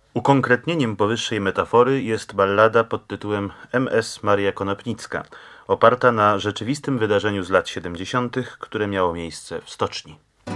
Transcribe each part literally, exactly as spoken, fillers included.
Ukonkretnieniem powyższej metafory jest ballada pod tytułem M S Maria Konopnicka, oparta na rzeczywistym wydarzeniu z lat siedemdziesiątych, które miało miejsce w stoczni.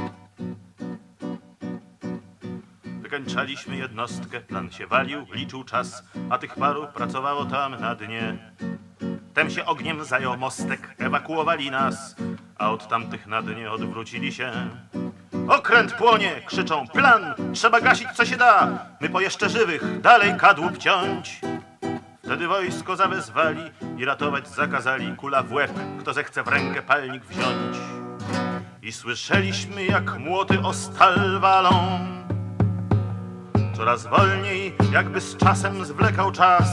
Wykańczaliśmy jednostkę, plan się walił, liczył czas, a tych paru pracowało tam na dnie. Tem się ogniem zajął mostek, ewakuowali nas, a od tamtych na dnie odwrócili się. Okręt płonie, krzyczą plan, trzeba gasić co się da, my po jeszcze żywych dalej kadłub ciąć. Wtedy wojsko zawezwali i ratować zakazali, kula w łeb, kto zechce w rękę palnik wziąć. I słyszeliśmy jak młoty o stal walą, coraz wolniej jakby z czasem zwlekał czas.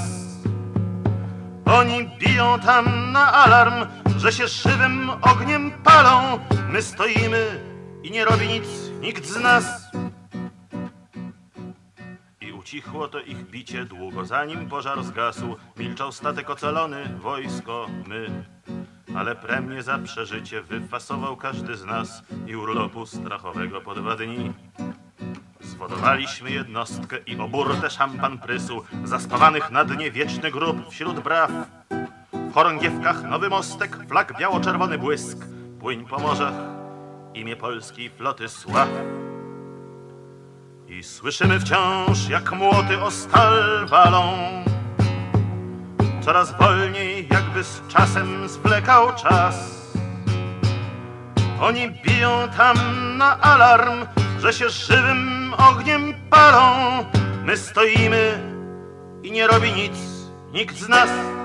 Oni biją tam na alarm, że się żywym ogniem palą, my stoimy i nie robi nic nikt z nas. I ucichło to ich bicie długo, zanim pożar zgasł. Milczał statek ocalony, wojsko, my. Ale premię za przeżycie wyfasował każdy z nas i urlopu strachowego po dwa dni. Zwodowaliśmy jednostkę i o burtę szampan prysł, zaspawanych na dnie wieczny grób wśród braw. W chorągiewkach nowy mostek, flag biało-czerwony błysk, płyń po morzach, imię polskiej floty sław. I słyszymy wciąż jak młoty o stal walą, coraz wolniej jakby z czasem zwlekał czas. Oni biją tam na alarm, że się żywym ogniem palą, my stoimy i nie robi nic nikt z nas.